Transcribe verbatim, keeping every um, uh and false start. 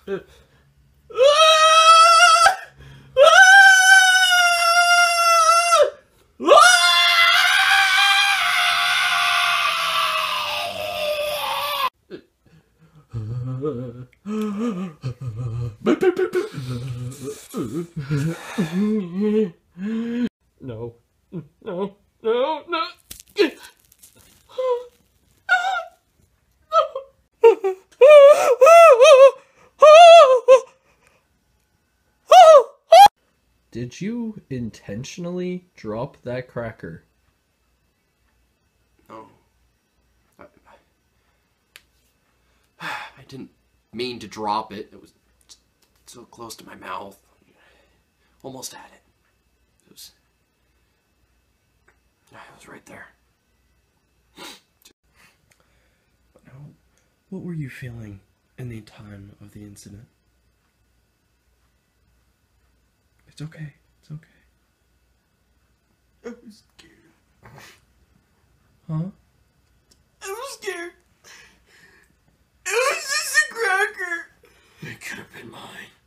No, no, no, no. Did you intentionally drop that cracker? No. I, I didn't mean to drop it. It was so close to my mouth. Almost had it. It was... It was right there. Now, what were you feeling in the time of the incident? It's okay. It's okay. I was scared. Huh? I was scared. It was just a cracker. It could have been mine.